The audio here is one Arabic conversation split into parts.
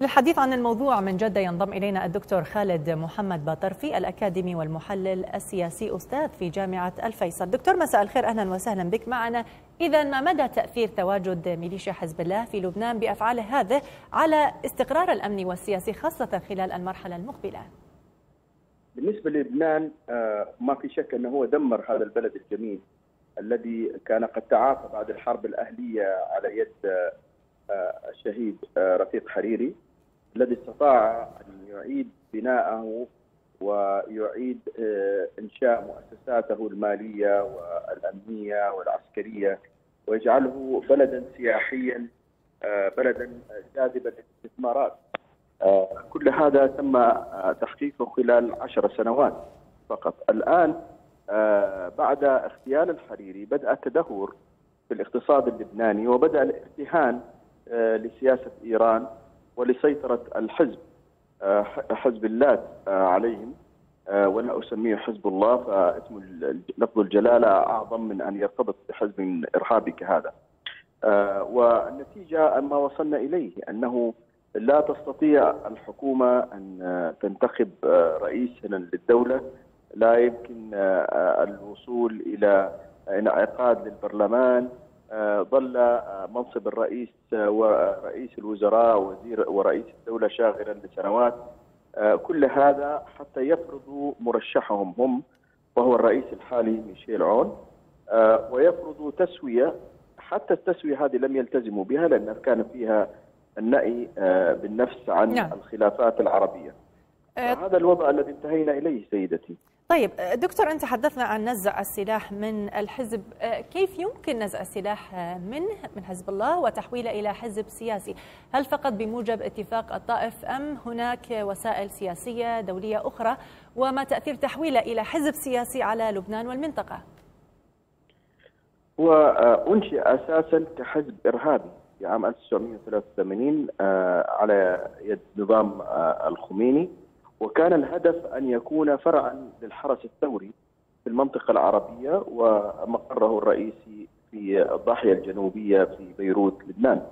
للحديث عن الموضوع من جدة ينضم إلينا الدكتور خالد محمد باطرفي الأكاديمي والمحلل السياسي أستاذ في جامعة الفيصل. دكتور مساء الخير، أهلا وسهلا بك معنا. إذا ما مدى تأثير تواجد ميليشيا حزب الله في لبنان بأفعاله هذه على استقرار الأمن والسياسي خاصة خلال المرحلة المقبلة؟ بالنسبة للبنان ما في شك أنه هو دمر هذا البلد الجميل الذي كان قد تعافى بعد الحرب الأهلية على يد الشهيد رفيق حريري، الذي استطاع أن يعيد بناءه ويعيد إنشاء مؤسساته المالية والأمنية والعسكرية ويجعله بلدا سياحيا، بلدا جاذبا للاستثمارات. كل هذا تم تحقيقه خلال 10 سنوات فقط. الآن بعد اغتيال الحريري بدأ التدهور في الاقتصاد اللبناني وبدأ الارتهان لسياسة إيران ولسيطرة الحزب حزب اللات عليهم، ولا أسميه حزب الله، فاسم لفظ الجلالة أعظم من أن يرتبط بحزب إرهابي كهذا. والنتيجة ما وصلنا إليه أنه لا تستطيع الحكومة أن تنتخب رئيسا للدولة، لا يمكن الوصول إلى انعقاد للبرلمان، ظل منصب الرئيس ورئيس الوزراء ورئيس الدولة شاغرا لسنوات. كل هذا حتى يفرضوا مرشحهم هم وهو الرئيس الحالي ميشيل عون، ويفرضوا تسوية. حتى التسوية هذه لم يلتزموا بها لأن كان فيها النأي بالنفس عن الخلافات العربية. هذا الوضع الذي انتهينا إليه سيدتي. طيب دكتور، أنت حدثنا عن نزع السلاح من الحزب، كيف يمكن نزع السلاح من حزب الله وتحويله إلى حزب سياسي؟ هل فقط بموجب اتفاق الطائف أم هناك وسائل سياسية دولية أخرى؟ وما تأثير تحويله إلى حزب سياسي على لبنان والمنطقة؟ هو أنشئ أساسا كحزب إرهابي في عام 1983 على يد نظام الخميني، وكان الهدف أن يكون فرعا للحرس الثوري في المنطقة العربية ومقره الرئيسي في الضاحية الجنوبية في بيروت لبنان.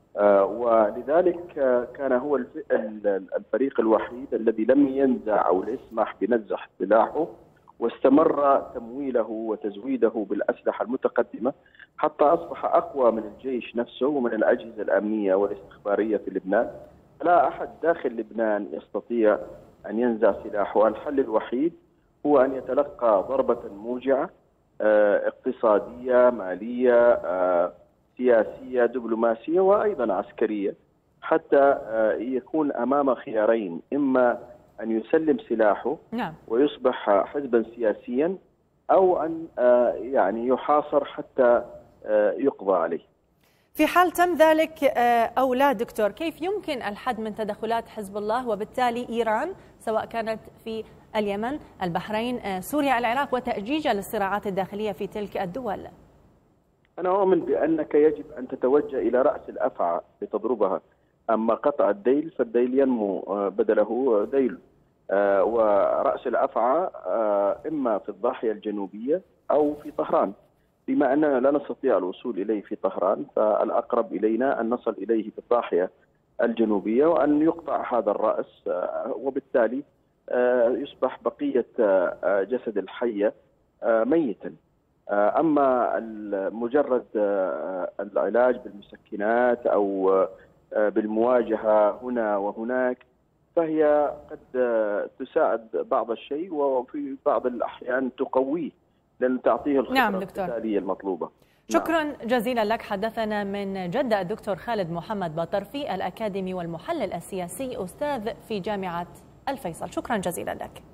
ولذلك كان هو الفريق الوحيد الذي لم ينزع أو يسمح بنزع سلاحه، واستمر تمويله وتزويده بالأسلحة المتقدمة حتى أصبح أقوى من الجيش نفسه ومن الأجهزة الأمنية والاستخبارية في لبنان. لا أحد داخل لبنان يستطيع أن ينزع سلاحه. الحل الوحيد هو أن يتلقى ضربة موجعة اقتصادية، مالية، سياسية، دبلوماسية وأيضا عسكرية، حتى يكون أمام خيارين: إما أن يسلم سلاحه ويصبح حزبا سياسيا، أو أن يعني يحاصر حتى يقضى عليه. في حال تم ذلك أو لا دكتور، كيف يمكن الحد من تدخلات حزب الله وبالتالي إيران، سواء كانت في اليمن، البحرين، سوريا، العراق، وتأجيج للصراعات الداخلية في تلك الدول؟ أنا أؤمن بأنك يجب أن تتوجه إلى رأس الأفعى لتضربها، أما قطع الديل فالديل ينمو بدله ديل. ورأس الأفعى إما في الضاحية الجنوبية أو في طهران. بما أننا لا نستطيع الوصول إليه في طهران، فالأقرب إلينا أن نصل إليه في الضاحية الجنوبية وأن يقطع هذا الرأس، وبالتالي يصبح بقية جسد الحية ميتا. أما مجرد العلاج بالمسكنات أو بالمواجهة هنا وهناك فهي قد تساعد بعض الشيء، وفي بعض الأحيان تقويه لأن تعطيه الخبرة القتالية المطلوبة. شكرا جزيلا لك. حدثنا من جدة الدكتور خالد محمد باطرفي الأكاديمي والمحلل السياسي أستاذ في جامعة الفيصل. شكرا جزيلا لك.